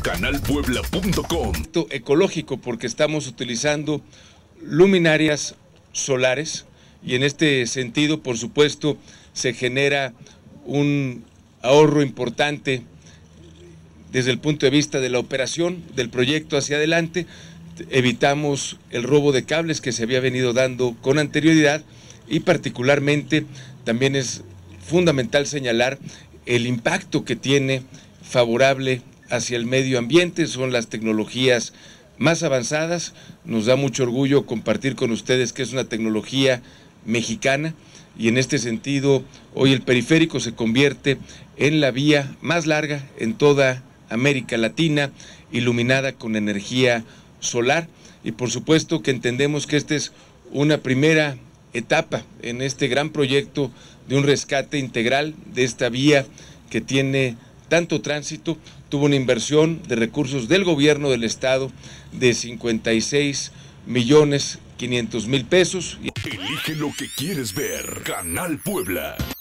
canalpuebla.com. Ecológico, porque estamos utilizando luminarias solares y en este sentido, por supuesto, se genera un ahorro importante desde el punto de vista de la operación del proyecto hacia adelante. Evitamos el robo de cables que se había venido dando con anterioridad y particularmente también es fundamental señalar el impacto que tiene favorable hacia el medio ambiente. Son las tecnologías más avanzadas. Nos da mucho orgullo compartir con ustedes que es una tecnología mexicana y en este sentido hoy el periférico se convierte en la vía más larga en toda América Latina, iluminada con energía solar, y por supuesto que entendemos que esta es una primera etapa en este gran proyecto de un rescate integral de esta vía que tiene tanto tránsito. Tuvo una inversión de recursos del gobierno del estado de 56.500.000 pesos. Elige lo que quieres ver. Canal Puebla.